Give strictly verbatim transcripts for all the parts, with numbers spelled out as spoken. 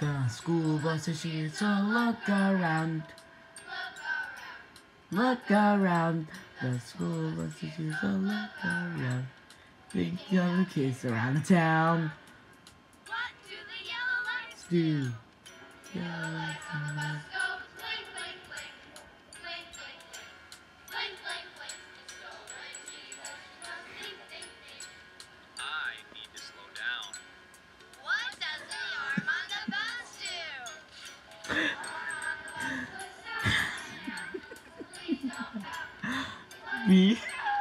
The school bus is here, so look around. Look around. The school bus is here, so look around. Think of the kids around the town. What do the yellow lights Do. Yellow lights and lights. Blink, blink, blink. Blink, blink, blink. Blink, blink, blink. It's so crazy. Think, think, think. I need to slow down. What does the arm on the bus do? Me.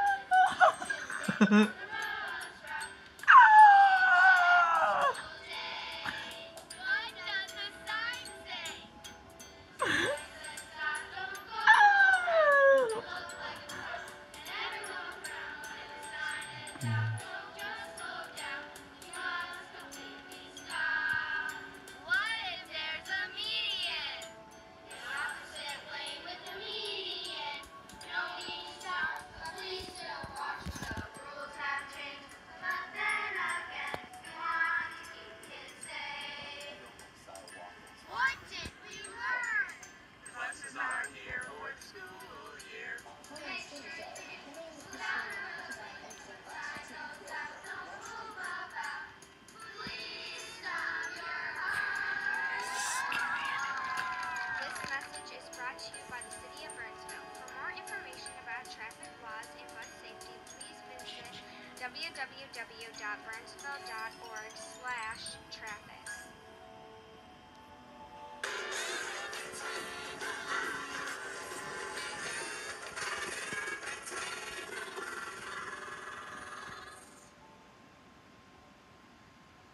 What does the sign say? What if there's a median? The opposite lane with the median. No need to stop, please still watch. The rules have changed, but then again, you want to keep kids safe. What did we learn? Buses are here for the school year. Make sure you stop. Don't move about. Please stop your heart. This message is brought to you by the City of Burnsville. For more information about traffic laws and bus safety, please visit w w w dot burnsville dot org slash traffic.